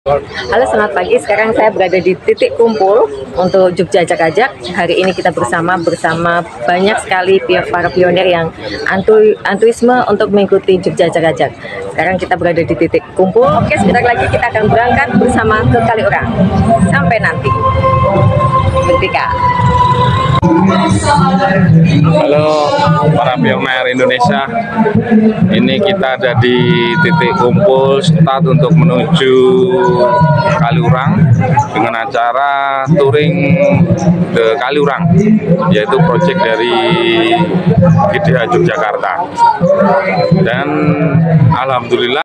Halo, selamat pagi. Sekarang saya berada di titik kumpul untuk Jogja Jak-Ajak. Hari ini kita bersama banyak sekali para pionir yang antusiasme untuk mengikuti Jogja Jak-Ajak. Sekarang kita berada di titik kumpul. Oke, sebentar lagi kita akan berangkat bersama ke Kaliurang. Sampai nanti. Bertika. Halo para pioner Indonesia, ini kita ada di titik kumpul start untuk menuju Kaliurang dengan acara touring ke Kaliurang, yaitu proyek dari GDH Yogyakarta. Dan alhamdulillah